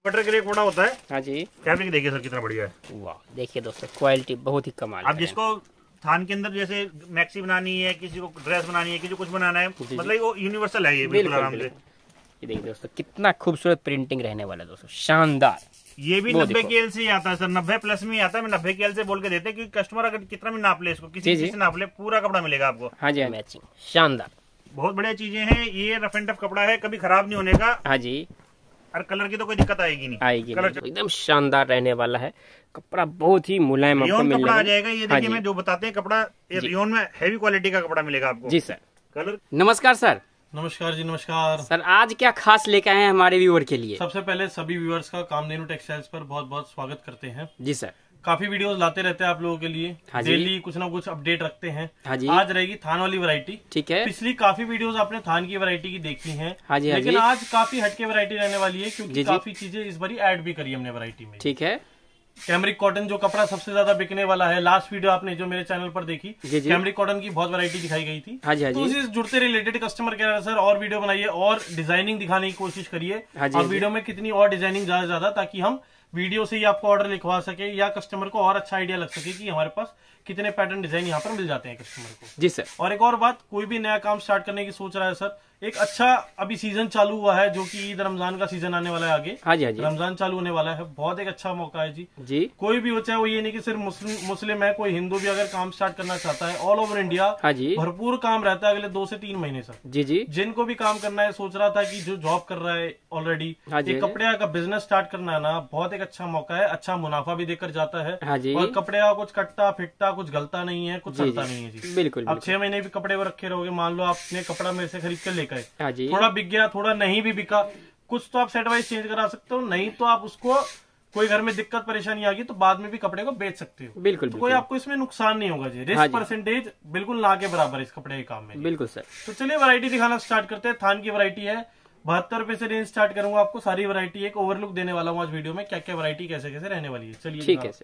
Butter grey कपड़ा होता है। हाँ जी। फैब्रिक देखिए सर कितना बढ़िया है। वाह देखिए दोस्तों, क्वालिटी बहुत ही कमाल। अब जिसको थान के अंदर जैसे मैक्सी बनानी है, किसी को ड्रेस बनानी है, किसी को कुछ बनाना है, मतलब वो यूनिवर्सल है ये बिल्कुल आराम से। ये देखिए दोस्तों कितना खूबसूरत प्रिंटिंग रहने वाला है दोस्तों, शानदार। ये भी 90 KL से ही आता है सर, 90 प्लस में ही आता है। मैं 90 KL से बोल के देते हैं क्योंकि कस्टमर अगर कितना भी नाप ले, इसको किसी चीज से नाप ले, पूरा कपड़ा मिलेगा आपको। हाँ जी, मैचिंग शानदार, बहुत बढ़िया चीजें हैं। ये रफ एंड टफ कपड़ा है, कभी खराब नहीं होने का। हाँ जी, और कलर की तो कोई दिक्कत आएगी नहीं, कलर एकदम शानदार रहने वाला है। कपड़ा बहुत ही मुलायम आपको मिलेगा। कपड़ा आ जाएगा। ये देखिए मैं जो बताते हैं कपड़ा, ये रियोन में हैवी क्वालिटी का कपड़ा मिलेगा आपको। जी सर। कलर। नमस्कार सर। नमस्कार जी, नमस्कार सर। आज क्या खास लेके आए हैं हमारे व्यूअर के लिए? सबसे पहले सभी व्यूअर्स का कामधेनु टेक्सटाइल्स पर बहुत बहुत स्वागत करते हैं। जी सर। काफी वीडियोस लाते रहते हैं आप लोगों के लिए। हाँ डेली कुछ ना कुछ अपडेट रखते हैं। हाँ जी। आज रहेगी थान वाली वैरायटी। ठीक है। पिछली काफी वीडियोस आपने थान की वैरायटी की देखी हैं। हाँ जी, लेकिन आज काफी हटके वैरायटी रहने वाली है क्योंकि काफी चीजें इस बार ऐड भी करी हमने वैरायटी में। ठीक है। कैमरिक कॉटन जो कपड़ा सबसे ज्यादा बिकने वाला है, लास्ट वीडियो आपने जो मेरे चैनल पर देखी, कैमरिक कॉटन की बहुत वैरायटी दिखाई गई थी। हाँ जी, तो उसी जुड़ते रिलेटेड कस्टमर कह रहा है सर और वीडियो बनाइए और डिजाइनिंग दिखाने की कोशिश करिए। और वीडियो में कितनी और डिजाइनिंग ज्यादा ताकि हम वीडियो से ही आपको ऑर्डर लिखवा सके या कस्टमर को और अच्छा आइडिया लग सके कि हमारे पास कितने पैटर्न डिजाइन यहाँ पर मिल जाते हैं कस्टमर को। जी सर। और एक और बात, कोई भी नया काम स्टार्ट करने की सोच रहा है सर, एक अच्छा अभी सीजन चालू हुआ है जो कि ईद रमजान का सीजन आने वाला है आगे। हाँ जी, हाँ जी। रमजान चालू होने वाला है, बहुत एक अच्छा मौका है जी। कोई भी हो, चाहे वो ये नहीं कि सिर्फ मुस्लिम है, कोई हिंदू भी अगर काम स्टार्ट करना चाहता है, ऑल ओवर इंडिया भरपूर काम रहता है अगले 2 से 3 महीने सर। जी। जिनको भी काम करना है, सोच रहा था कि जो जॉब कर रहा है ऑलरेडी, कपड़े का बिजनेस स्टार्ट करना है ना, बहुत एक अच्छा मौका है। अच्छा मुनाफा भी देकर जाता है और कपड़े का कुछ कटता फिटता कुछ गलता नहीं है, कुछ चलता नहीं है जी। बिल्कुल। अब 6 महीने भी कपड़े को रखे रहोगे, मान लो आपने कपड़ा मेरे से खरीद कर लेकर, थोड़ा बिक गया, थोड़ा नहीं भी बिका, कुछ तो आप सेट वाइज चेंज करा सकते हो, नहीं तो आप उसको कोई घर में दिक्कत परेशानी आ गई तो बाद में भी कपड़े को बेच सकते हो। बिल्कुल। तो कोई आपको इसमें नुकसान नहीं होगा जी। रिस्क परसेंटेज बिल्कुल ना के बराबर है इस कपड़े के काम में। बिल्कुल सर। तो चलिए वैरायटी दिखाना स्टार्ट करते हैं। थान की वैरायटी है, 72 रुपए से रेंज स्टार्ट करूंगा। आपको सारी वैरायटी एक ओवरलुक देने वाला हूँ आज वीडियो में, क्या क्या वैरायटी कैसे कैसे रहने वाली है। चलिए ठीक है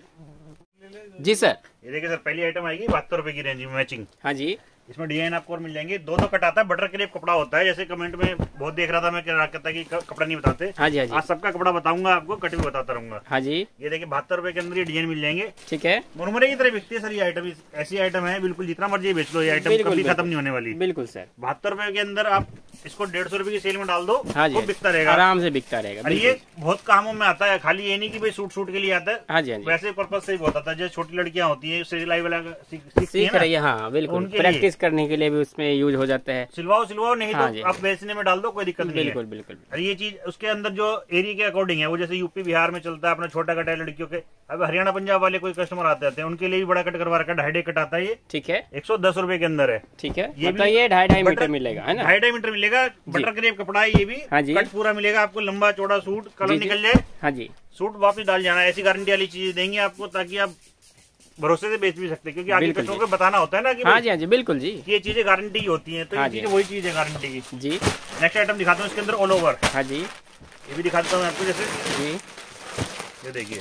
सर। जी सर। ये देखिए सर, पहली आइटम आएगी 72 रुपए की रेंज में मैचिंग। हाँ जी। इसमें डिजाइन आपको और मिल जाएंगे। दो कट आता है, बटर क्रेप कपड़ा होता है। जैसे कमेंट में बहुत देख रहा था मैं, क्या कहता है कि कपड़ा नहीं बताते। हाँ जी, हाँ जी। आज सबका कपड़ा बताऊंगा आपको, कट भी बताता रहूंगा। हाँ जी। ये देखिए 72 रुपए के अंदर ये डिजाइन मिल जाएंगे। ठीक है। मुरमुरे की तरह बिकती है सर ये आइटम। ऐसी आइटम है बिल्कुल, जितना मर्जी बेच लो, ये आइटम कभी खत्म नहीं होने वाली। बिल्कुल सर। 72 रुपए के अंदर आप इसको 150 रुपए की सेल में डाल दो, वो बिकता रहेगा, आराम से बिकता रहेगा। और ये बहुत कामों में आता है, खाली ये नहीं कि भाई सूट के लिए आता है। हाँ जी, वैसे पर्पज से ही बहुत आता है। जो छोटी लड़कियां होती है, सिलाई वाला सीख रही है, हाँ बिल्कुल, प्रैक्टिस करने के लिए भी उसमें यूज हो जाता है। सिलवाओ नहीं तो आप बेचने में डाल दो, कोई दिक्कत नहीं है। बिल्कुल बिल्कुल। और ये चीज उसके अंदर जो एरिया के अकॉर्डिंग है, वो जैसे यूपी बिहार में चलता है अपना छोटा कट है लड़कियों के। अब हरियाणा पंजाब वाले कोई कस्टमर आते हैं, उनके लिए भी बड़ा कट करवा रखा है, 2.5 कट आता है ये। ठीक है। 110 रुपए के अंदर है। ठीक है। ये 2.5 मीटर मिलेगा, है ना? 2.5 मीटर मिलेगा। बटर क्रेप कपड़ा है ये भी। हाँ जी। कट पूरा मिलेगा आपको, लंबा चौड़ा सूट, कलर निकल जाए। हाँ जी। सूट वापस डाल जाना, ऐसी गारंटी वाली चीज देंगे आपको ताकि आप भरोसे से बेच भी सकते हैं। क्योंकि आगे कस्टमर को बताना होता है ना कि हाँ जी, हाँ जी, बिल्कुल जी, ये चीजें गारंटी की होती हैं। तो ये चीजें वही चीज है गारंटी की जी। नेक्स्ट आइटम दिखाता हूँ इसके अंदर ऑल ओवर। हाँ जी। ये भी दिखाता हूँ आपको, जैसे जी ये देखिए,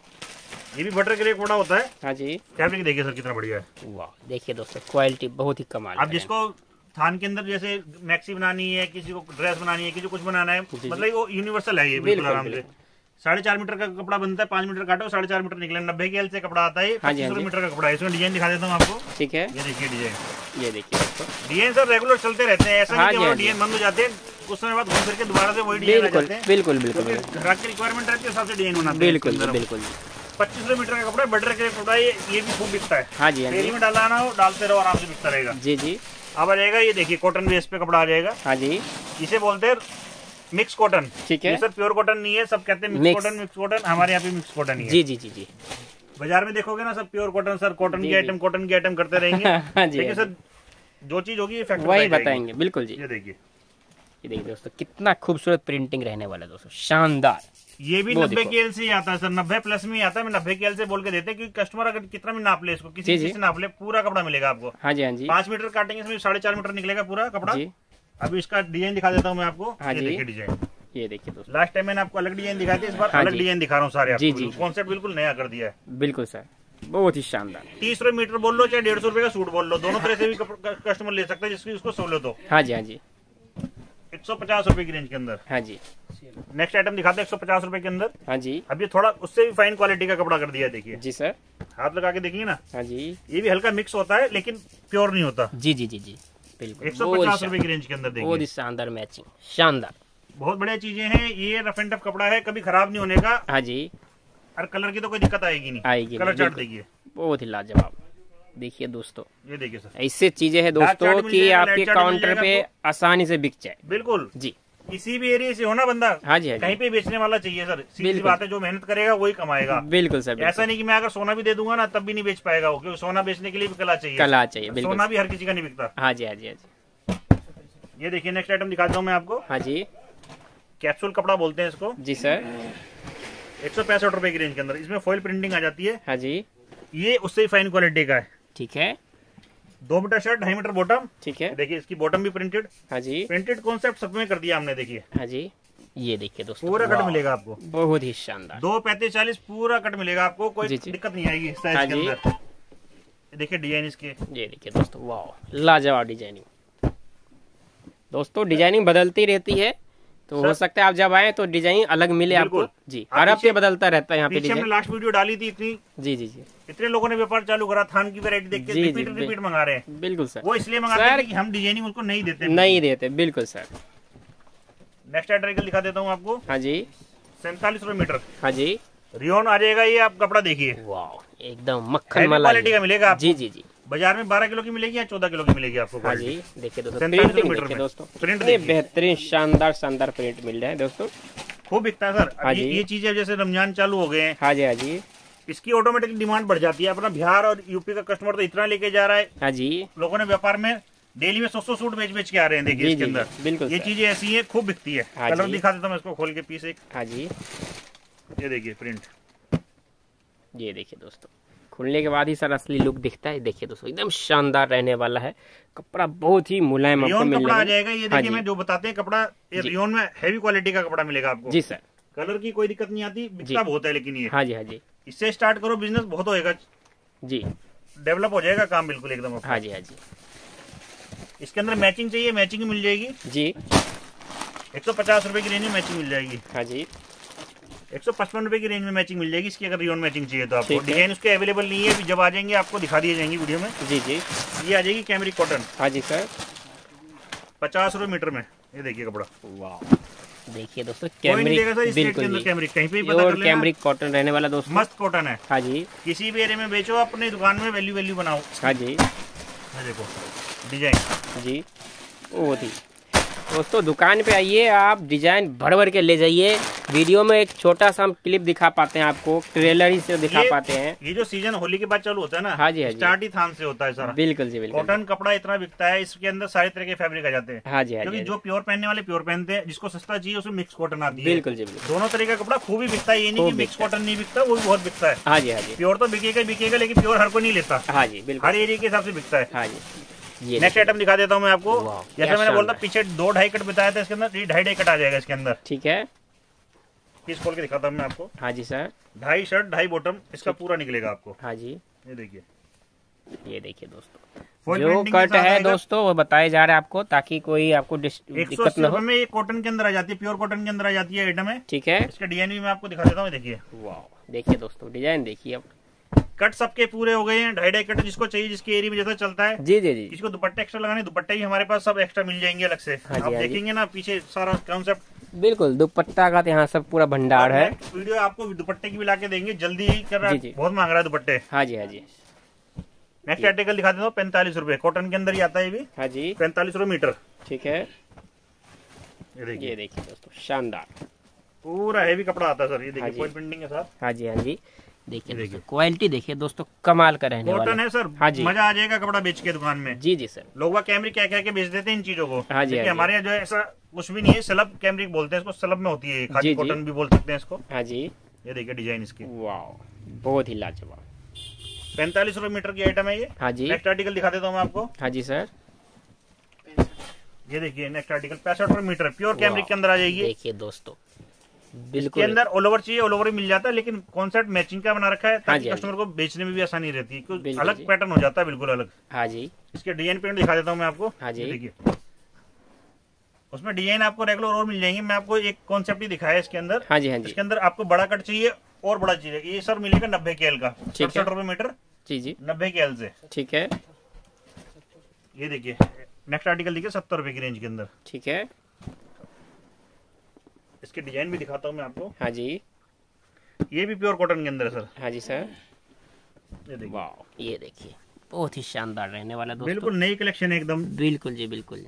ये भी बटर क्रेप कपड़ा होता है। हाँ जी। फैब्रिक देखिए सर कितना बढ़िया है। वाह देखिए दोस्तों, क्वालिटी बहुत ही कमाल। अब जिसको थान के अंदर जैसे मैक्सी बनानी है, किसी को ड्रेस बनानी है, किसी को कुछ बनाना है, मतलब वो यूनिवर्सल है ये बिल्कुल आराम से। 4.5 मीटर का कपड़ा बनता है, 5 मीटर काटो 4.5 मीटर निकले। 90 KL से कपड़ा आता है, 25 मीटर का कपड़ा है। इसमें डिजाइन दिखा देता हूँ आपको। ठीक है। ये देखिए डिजाइन, ये देखिए डिजाइन सर रेगुलर चलते रहते हैं, ऐसा नहीं कि डिजाइन बंद हो जाते हैं, कुछ समय बाद घूम फिर के दोबारा से वही डिजाइन आ जाते हैं। बिल्कुल बिल्कुल। ग्राहक की रिक्वायरमेंट रहती है, हिसाब से डिजाइन बनाते हैं। बिल्कुल बिल्कुल। 25 मीटर का कपड़ा, बटर के कपड़ा, ये भी खूब बिकता है। हाँ जी। डेली में डालना हो, डालते रहो, आराम से बिकता रहेगा। जी जी। अब आ जाएगा ये देखिए, कॉटन बेस पे कपड़ा आ जाएगा। हाँ जी। इसे बोलते हैं मिक्स कॉटन। ठीक है। सर प्योर कॉटन नहीं है, सब कहते हैं मिक्स कॉटन, हमारे यहाँ पे मिक्स कॉटन ही है। जी जी जी जी। बाजार में देखोगे ना सब प्योर कॉटन, सर कॉटन की आइटम करते रहेंगे। हाँ जी। ठीक है सर, जो चीज होगी वही बताएंगे। बिल्कुल जी। ये देखिए दोस्तों कितना खूबसूरत प्रिंटिंग रहने वाला है दोस्तों, शानदार। ये भी 90 KL से ही आता है सर, 90 प्लस में ही आता है। मैं 90 KL से बोल के देते हैं क्योंकि कस्टमर अगर कितना भी नाप ले, इसको किसी चीज से नाप ले, पूरा कपड़ा मिलेगा आपको। हाँ जी, हाँ जी। 5 मीटर काटेंगे, इसमें 4.5 मीटर निकलेगा पूरा कपड़ा। अभी इसका डिजाइन दिखा देता हूँ मैं आपको। हाँ जी। देखिए डिजाइन, ये देखिए दोस्तों, लास्ट टाइम मैंने आपको अलग डिजाइन दिखाई थी, इस बार अलग डिजाइन दिखा रहा हूँ सारे। जी जी। कॉन्सेप्ट बिल्कुल नया कर दिया है। बिल्कुल सर, बहुत ही शानदार। 30 रुपए मीटर बोल लो, चाहे 150 रुपए का सूट बोल लो, दोनों तरह से भी कस्टमर ले सकता है, जिसकी उसको सहूलियत हो। हाँ जी, हाँ जी। 150 रुपए की रेंज के अंदर। हाँ जी। नेक्स्ट आइटम दिखाते हैं 150 रुपए के अंदर। हाँ जी। अब ये थोड़ा उससे भी फाइन क्वालिटी का कपड़ा कर दिया, देखिए जी सर, हाथ लगा के देखिए ना। हाँ जी। ये भी हल्का मिक्स होता है लेकिन प्योर नहीं होता। जी जी जी जी बिल्कुल। 150 रुपए की रेंज के अंदर देखिए, बहुत ही शानदार मैचिंग, शानदार, बहुत बढ़िया चीजें हैं। ये रफ एंड टफ कपड़ा है, कभी खराब नहीं होने का। हाँ जी। और कलर की तो कोई दिक्कत आएगी नहीं, आएगी कलर चार्ट देखिए, बहुत ही लाजवाब। देखिए दोस्तों, ये देखिए सर, ऐसे चीजें हैं दोस्तों कि आपके काउंटर पे आसानी से बिक जाए। बिल्कुल जी। किसी भी एरिया से हो ना बंदा, हाँ जी, हाँ कहीं पे बेचने वाला चाहिए सर। सीधी बात है, जो मेहनत करेगा वही कमाएगा। बिल्कुल सर। ऐसा नहीं कि मैं अगर सोना भी दे दूंगा ना तब भी नहीं बेच पाएगा वो, क्योंकि सोना बेचने के लिए भी कला चाहिए। कला चाहिए, बिल्कुल। सोना भी हर किसी का नहीं बिकता। हाँ जी, हाँ जी, हाँ जी। ये देखिए नेक्स्ट आइटम दिखाता हूँ मैं आपको। हाँ जी। कैप्सूल कपड़ा बोलते हैं इसको। जी सर। 165 रुपए की रेंज के अंदर, इसमें फॉइल प्रिंटिंग आ जाती है। हाँ जी। ये उससे ही फाइन क्वालिटी का है। ठीक है। 2 मीटर शर्ट, 2.5 मीटर बॉटम। ठीक है। देखिए इसकी बॉटम भी प्रिंटेड। हाँ जी। प्रिंटेड कॉन्सेप्ट सब में कर दिया हमने, देखिए। हाँ जी। ये देखिए दोस्तों, पूरा कट मिलेगा आपको, बहुत ही शानदार। 2 35 40 पूरा कट मिलेगा आपको, कोई दिक्कत नहीं आएगी साइज हाँ के अंदर। देखिए डिजाइन इसके, ये देखिए दोस्तों, वाह लाजवाब डिजाइनिंग। दोस्तों डिजाइनिंग बदलती रहती है, तो हो सकता है आप जब आए तो डिजाइन अलग मिले आपको। जी, हर हफ्ते बदलता रहता है यहाँ पे डिजाइन। हमने लास्ट वीडियो डाली थी इतनी। जी जी जी। इतने लोगों ने व्यापार चालू करा, थान की वैरायटी देख के रिपीट मंगा रहे हैं। बिल्कुल सर, वो इसलिए मंगाते हैं कि हम डिजाइनिंग उनको नहीं देते। बिल्कुल सर। नेक्स्ट आर्टिकल दिखा देता हूँ आपको। हाँ जी। 47 रुपए मीटर। हाँ जी। रियोन आ जाएगा ये, आप कपड़ा देखिए, वाह एकदम मक्खन मलाई क्वालिटी का मिलेगा आपको। जी जी जी। बाजार में 12 किलो की मिलेगी या 14 किलो की मिलेगी आपको। हाँ जी। देखिए दोस्तों, प्रिंटिंग देखिए दोस्तों, प्रिंट बेहतरीन शानदार प्रिंट मिल रहा है दोस्तों, खूब बिकता है सर। हाँ ये चीजें जैसे रमजान चालू हो गए हैं। हाँ जी, हाँ जी। इसकी ऑटोमेटिक डिमांड बढ़ जाती है। अपना बिहार और यूपी का कस्टमर तो इतना लेके जा रहा है। हाँ जी। लोगों ने व्यापार में डेली में 100 सूट बेच के आ रहे हैं। देखिए इसके अंदर बिल्कुल ये चीजें ऐसी हैं, खूब बिकती है। कलर दिखा देता हूँ मैं इसको खोल के पीस एक। हाँ जी। ये देखिए प्रिंट, ये देखिए दोस्तों, खुलने के बाद ही सर असली लुक दिखता है। देखिए दोस्तों, एकदम शानदार रहने वाला है कपड़ा, बहुत ही मुलायम आपको मिलेगा। कपड़ा आ जाएगा। ये देखिए मैं जो बताते हैं कपड़ा, ये रियोन में हैवी क्वालिटी का कपड़ा मिलेगा आपको। जी सर। कलर की कोई दिक्कत नहीं आती, बिकता बहुत है लेकिन ये। हाँ जी, हाँ जी। इससे स्टार्ट करो, बिजनेस बहुत होएगा जी, डेवलप हो जाएगा काम बिल्कुल एकदम। हाँ जी, हाँ जी। इसके अंदर मैचिंग चाहिए, मैचिंग मिल जाएगी जी। 150 रुपए की रेंज में मैचिंग मिल जाएगी। हाँ जी। 155 रुपए की रेंज में मैचिंग मिल जाएगी इसकी, अगर रियोन मैचिंग चाहिए तो आपको। डिजाइन उसके अवेलेबल नहीं है, जब आ जाएंगे आपको दिखा दिए जाएंगे वीडियो में। जी जी। ये आ जाएगी कैमरिक कॉटन। हाँ जी सर। 50 रुपए मीटर में। ये देखिए कपड़ा, वाह देखिए दोस्तों, कैमरिक, बिल्कुल कैमरिक, कहीं पे पता कर लेना, कैमरिक कॉटन रहने वाला दोस्तों, मस्त कॉटन है। हाँ जी। किसी भी एरिया में बेचो, अपनी दुकान में वैल्यू बनाओ। हाँ जी। देखो डिजाइन जी, वो थी दोस्तों, दुकान पे आइए आप, डिजाइन भर भर के ले जाइए। वीडियो में एक छोटा सा हम क्लिप दिखा पाते हैं आपको, ट्रेलर ही से दिखा पाते हैं। ये जो सीजन होली के बाद चालू होता है ना। हाँ जी, हाँ जी। स्टार्ट ही थान से होता है सारा। बिल्कुल जी, बिल्कुल। कॉटन कपड़ा इतना बिकता है, इसके अंदर सारे तरह के फैब्रिक आ जाते हैं। हाँ जी, क्योंकि जो प्योर पहनने वाले प्योर पहनते हैं, जिसको सस्ता चाहिए उसमें मिक्स कॉटन आती है। बिल्कुल जी, बिल्कुल। दोनों तरह का कपड़ा खूब ही बिकता है, ये नहीं कि मिक्स कॉटन नहीं बिकता, वो भी बहुत बिकता है। हाँ जी, हाँ जी। प्योर तो बिकेगा, लेकिन प्योर हर को नहीं लेता। हाँ जी, बिल्कुल। हर एरिया के हिसाब से बिकता है। हाँ जी। नेक्स्ट आइटम दिखा देता हूँ मैं आपको। जैसे मैंने बोला पीछे 2-2.5 कट बताया था, इसके अंदर 2.5 कट आ जाएगा इसके अंदर। ठीक है, पीस खोल के दिखाता हूँ मैं आपको। हाँ जी सर। 2.5 शर्ट 2.5 बॉटम, इसका पूरा निकलेगा आपको। हाँ जी। ये देखिए दोस्तों, जो कट है दोस्तों वो बताए जा रहे हैं आपको, ताकि कोई आपको दिक्कत न हो। में ये कॉटन के अंदर आ जाती है, प्योर कॉटन के अंदर आ जाती है आइटम है। ठीक है, इसका डिजाइन भी मैं आपको दिखा देता हूँ। देखिए, वाह देखिए दोस्तों, डिजाइन देखिए। अब कट सबके पूरे हो गए हैं, 2.5 कट जिसको चाहिए, जिसके एरिया में जैसा चलता है। जी जी जी। इसको दुपट्टे एक्स्ट्रा लगाने, दुपट्टे ही हमारे पास सब एक्स्ट्रा मिल जाएंगे अलग से। हाँ आप देखेंगे ना पीछे सारा कॉन्सेप्ट। बिल्कुल, दुपट्टा का यहाँ सब पूरा भंडार है। वीडियो आपको दुपट्टे की भी लाके देंगे, जल्दी ही कर रहा है, बहुत मांग रहा है दुपट्टे। हाँ जी, हाँ जी। नेक्स्ट आर्टिकल दिखा देता हूँ, 45 रुपए, कॉटन के अंदर ही आता है भी। हाँ जी। 45 रुपए मीटर। ठीक है, ये देखिए दोस्तों, शानदार पूरा हैवी कपड़ा आता है सर। ये देखिए फॉइल प्रिंटिंग के साथ। हाँ जी, हाँ जी। देखिए क्वालिटी देखिए दोस्तों, कमाल का रहने वाला कॉटन है सर। हाँ जी, मजा आ जाएगा कपड़ा बेच के दुकान में। जी जी सर। लोग कैमरिक क्या क्या के बेच देते हैं इन चीजों को। हाँ जी, हमारे यहाँ जो है ऐसा कुछ भी नहीं है, सलब कैमरिक बोलते हैं इसको, सलब में होती है, खादी कॉटन भी बोल सकते हैं इसको। हाँ जी। ये देखिए डिजाइन इसकी, वाह बहुत ही लाजवाब। 45 रुपए मीटर की आइटम है ये। हाँ जी। नेक्स्ट आर्टिकल दिखा देता हूँ मैं आपको। हाँ जी सर। ये देखिए नेक्स्ट आर्टिकल 65 रुपए मीटर, प्योर कैमरिक के अंदर आ जाएगी। देखिए दोस्तों, बिल्कुल, के अंदर ऑल ओवर चाहिए, ऑल ओवर मिल जाता है, लेकिन कॉन्सेप्ट मैचिंग का बना रखा है, ताकि कस्टमर को बेचने में भी आसानी रहती है, क्योंकि अलग पैटर्न हो जाता है, बिल्कुल अलग। हाँ जी। इसके डिजाइन प्रिंट दिखा देता हूँ मैं आपको। हाँ जी। देखिए उसमें डिजाइन आपको रेगुलर और मिल जाएंगे। मैं आपको एक कॉन्सेप्ट ही दिखाया इसके अंदर। हाँ जी हाँ जी। इसके अंदर आपको बड़ा कट चाहिए और बड़ा चाहिए, ये सर मिलेगा 90 KL का, 67 रुपए मीटर। जी जी 90 KL से। ठीक है। ये देखिए नेक्स्ट आर्टिकल देखिए 70 रुपए की रेंज के अंदर। ठीक है। इसके डिजाइन भी दिखाता हूँ मैं आपको। हाँ जी। ये भी प्योर कॉटन के अंदर है सर। हाँ जी सर। ये देखिए, वाह ये देखिए बहुत ही शानदार रहने वाला दोस्तों। बिल्कुल नई कलेक्शन है एकदम। बिल्कुल जी बिल्कुल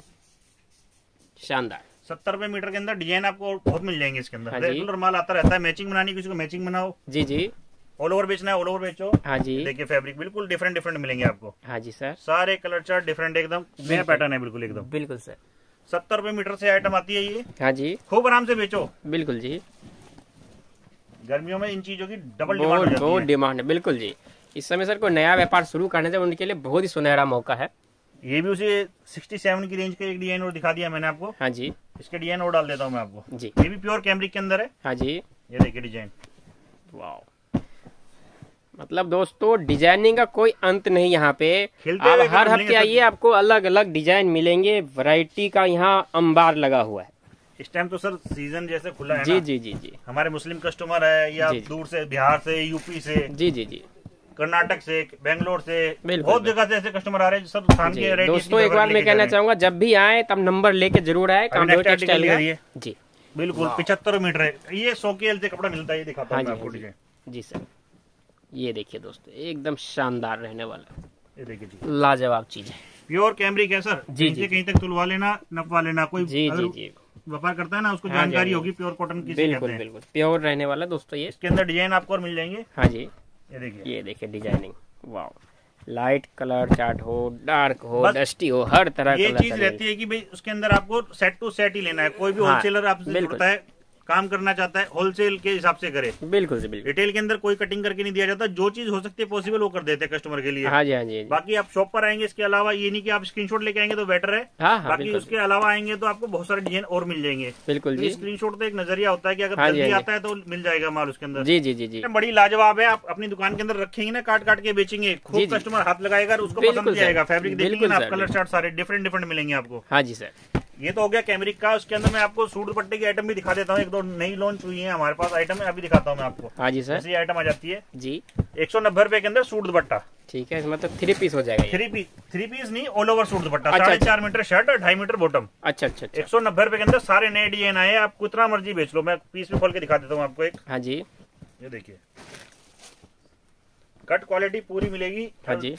शानदार। 70 रुपए मीटर के अंदर डिजाइन आपको बहुत मिल जाएंगे इसके अंदर। हाँ रेगुलर माल आता रहता है, मैचिंग बनानी किसी को मैचिंग बनाओ। जी जी। ऑल ओवर बेचना है ऑल ओवर बेचो। हाँ जी। देखिए फैब्रिक बिल्कुल डिफरेंट डिफरेंट मिलेंगे आपको। हाँ जी सर। सारे कलर चार्ट डिफरेंट एकदम नया पैटर्न है बिल्कुल एकदम। बिल्कुल सर। 70 रुपए मीटर से आइटम आती है ये। हाँ जी। खूब आराम से बेचो। बिल्कुल जी। गर्मियों में इन चीजों की डबल डिमांड बहुत डिमांड है। बिल्कुल जी। इस समय सर कोई नया व्यापार शुरू करने से उनके लिए बहुत ही सुनहरा मौका है। ये भी उसे 67 की रेंज का एक डिजाइन और दिखा दिया मैंने आपको। हाँ जी। इसके डिजाइन और डाल देता हूँ मैं आपको जी। ये भी प्योर कैमरिक के अंदर है। हाँ जी। ये देखिए डिजाइन। वाह मतलब दोस्तों डिजाइनिंग का कोई अंत नहीं यहाँ पे। खिलते आप हुए हर कलर हफ्ते आइए आपको अलग अलग डिजाइन मिलेंगे। वैरायटी का यहाँ अंबार लगा हुआ है। इस टाइम तो सर सीजन जैसे खुला है जी ना। जी जी जी। हमारे मुस्लिम कस्टमर है या जी, जी। दूर से बिहार से यूपी से जी जी जी कर्नाटक से बेंगलोर से बिल्कुल, बहुत जगह से ऐसे कस्टमर आ रहे हैं सर थान जी। की वैरायटी। दोस्तों एक बार मैं कहना चाहूंगा जब भी आए तब नंबर लेके जरूर आए। कामदेव टेक्सटाइल है जी बिल्कुल 75 मीटर है। ये 100 KL से कपड़ा मिलता है। ये दिखाता हूँ मैं आपको डिजाइन। जी सर। ये देखिए दोस्तों एकदम शानदार रहने वाला। ये देखिए जी लाजवाब चीज है। प्योर कैमरिक है सर। जी, जी, कहीं तक तुलवा लेना नपवा लेना। कोई जी जी जी व्यापार करता है ना उसको हाँ जानकारी जी, होगी प्योर कॉटन की। बिल्कुल बिल्कुल प्योर रहने वाला दोस्तों ये। इसके अंदर डिजाइन आपको और मिल जाएंगे। हाँ जी। ये देखिए डिजाइनिंग। वाह लाइट कलर चार्ट हो डार्क हो डस्टी हो हर तरह ये चीज रहती है कि भाई उसके अंदर आपको सेट टू सेट ही लेना है। कोई भी होलसेलर आपसे जुड़ता है काम करना चाहता है होलसेल के हिसाब से करे। बिल्कुल बिल्कुल। रिटेल के अंदर कोई कटिंग करके नहीं दिया जाता। जो चीज हो सकती है पॉसिबल वो कर देते हैं कस्टमर के लिए। हाँ जी हाँ जी। बाकी आप शॉप पर आएंगे इसके अलावा ये नहीं कि आप स्क्रीनशॉट लेके आएंगे तो बेटर है। हाँ, बाकी उसके अलावा आएंगे तो आपको बहुत सारे डिजाइन और मिल जाएंगे। बिल्कुल जी। स्क्रीनशॉट तो एक नजरिया होता है कि अगर हाँ जल्दी आता है तो मिल जाएगा माल उसके अंदर। जी जी जी जी। बड़ी लाजवाब है। आप अपनी दुकान के अंदर रखेंगे ना काट काट के बेचेंगे खूब कस्टमर हाथ लगाएगा उसको पसंद भी आएगा। फैब्रिक देखेंगे ना आप कलर चार्ट सारे डिफरेंट डिफरेंट मिलेंगे आपको। हाँ जी सर। ये तो हो गया कैमरिक का। उसके अंदर मैं आपको सूट दुपट्टे की आइटम भी दिखा देता हूँ। एक दो नई लॉन्च हुई है हमारे पास आइटम है अभी दिखाता हूँ मैं आपको। हाँ जी सर। ऐसी आइटम आ जाती है जी 190 रुपए के अंदर सूट दुपट्टा। ठीक है मतलब 3 पीस हो जाएगा। 3 पीस नहीं ऑल ओवर सूट दुपट्टा। अच्छा, 4.5 मीटर शर्ट और 2.5 मीटर बॉटम। अच्छा अच्छा। 190 रुपए के अंदर सारे नए डिजाइन आए। आप कितना मर्जी बेच लो। मैं पीस में खोल के दिखा देता हूँ आपको एक। हाँ जी। ये देखिए कट क्वालिटी पूरी मिलेगी। हाँ जी।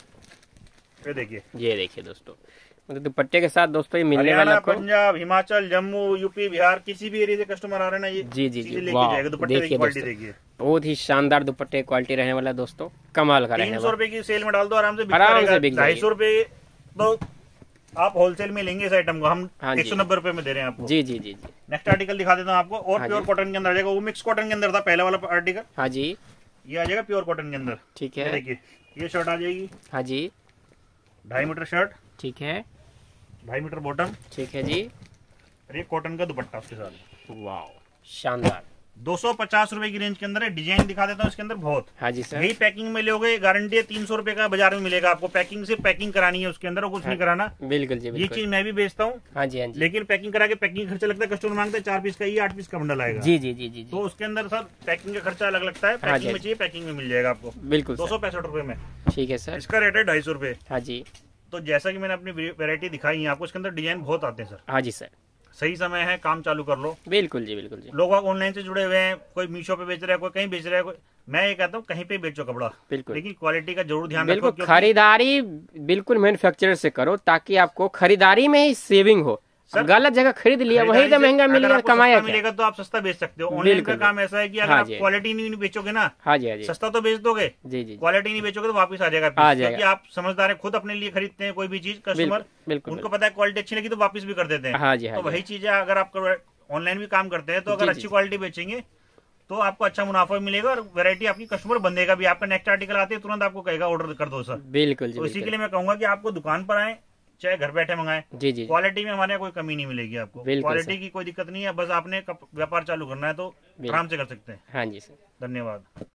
ये देखिए दोस्तों मतलब दुपट्टे के साथ दोस्तों ये मिलने वाला आपको। पंजाब हिमाचल जम्मू यूपी बिहार किसी भी एरिया से कस्टमर आ रहे हैं ना ये जी जी जी लेके जाएगा। दुपट्टे की क्वालिटी देखिए बहुत ही शानदार दुपट्टे क्वालिटी रहने वाला दोस्तों कमाल का रहने वाला। 300 रुपए की सेल में डाल दो आराम से बिक 250 रुपए तो आप होलसेल में लेंगे इस आइटम को। हम 190 रुपए में दे रहे हैं आपको। जी जी जी जी। नेक्स्ट आर्टिकल दिखा देता हूँ आपको और प्योर कॉटन के अंदर आ जाएगा। वो मिक्स कॉटन के अंदर था पहला वाला आर्टिकल। हाँ जी। ये आ जाएगा प्योर कॉटन के अंदर। ठीक है। देखिए ये शर्ट आ जाएगी। हाँ जी। 2.5 मीटर शर्ट। ठीक है। 2.5 मीटर बॉटम। ठीक है जी। और ये कॉटन का दुपट्टा उसके साथ। वाह शानदार। 250 रुपए की रेंज के अंदर है। डिजाइन दिखा देता हूँ इसके अंदर बहुत। हाँ जी सर। यही पैकिंग में लोगे गारंटी है 300 रुपए का बाजार में मिलेगा आपको। पैकिंग से पैकिंग करानी है उसके अंदर और कुछ नहीं कराना। बिल्कुल जी ये चीज मैं भी बेचता हूँ। हाँ जी हाँ जी। लेकिन पैकिंग करा के पैकिंग खर्चा लगता है। कस्टमर मांगते हैं 4 पीस का ये 8 पीस का बंडल आएगा। जी जी जी जी। तो उसके अंदर सर पैकिंग का खर्चा अलग लगता है। पैकिंग में चाहिए पैकिंग में मिल जाएगा आपको। बिल्कुल 265 रुपए में। ठीक है सर। इसका रेट है 250 रुपए। हाँ जी। तो जैसा कि मैंने अपनी वैरायटी दिखाई है आपको इसके अंदर डिजाइन बहुत आते हैं सर। हाँ जी सर। सही समय है काम चालू कर लो। बिल्कुल जी बिल्कुल जी। लोग ऑनलाइन से जुड़े हुए हैं। कोई मीशो पे बेच रहा है कोई कहीं बेच रहा है। मैं ये कहता हूँ कहीं पे बेचो कपड़ा बिल्कुल लेकिन क्वालिटी का जरूर ध्यान बिल्कुल रखो। खरीदारी बिल्कुल मैन्युफैक्चरर से करो ताकि आपको खरीदारी में ही सेविंग हो। गलत जगह खरीद लिया वही तो महंगा मिलेगा कमाया मिलेगा तो आप सस्ता बेच सकते हो। ऑनलाइन का काम ऐसा है कि अगर आप क्वालिटी नहीं बेचोगे ना। हाँ जी हाँ जी। सस्ता तो बेच दोगे। जी जी। क्वालिटी नहीं बेचोगे तो वापस आ जाएगा। क्योंकि आप समझदार है खुद अपने लिए खरीदते हैं कोई भी चीज कस्टमर उनको पता है क्वालिटी अच्छी लगी तो वापस भी कर देते हैं। हाँ जी। तो वही चीज है अगर आप ऑनलाइन भी काम करते हैं तो अगर अच्छी क्वालिटी बेचेंगे तो आपको अच्छा मुनाफा मिलेगा और वैरायटी आपकी कस्टमर बंदेगा भी। आपका नेक्स्ट आर्टिकल आते हैं तुरंत आपको कहेगा ऑर्डर कर दो सर। बिल्कुल तो इसी के लिए मैं कहूंगा कि आपको दुकान पर आए चाहे घर बैठे मंगाएं। जी जी। क्वालिटी में हमारे यहाँ कोई कमी नहीं मिलेगी आपको। क्वालिटी की कोई दिक्कत नहीं है। बस आपने व्यापार चालू करना है तो आराम से कर सकते हैं। हाँ जी सर। धन्यवाद।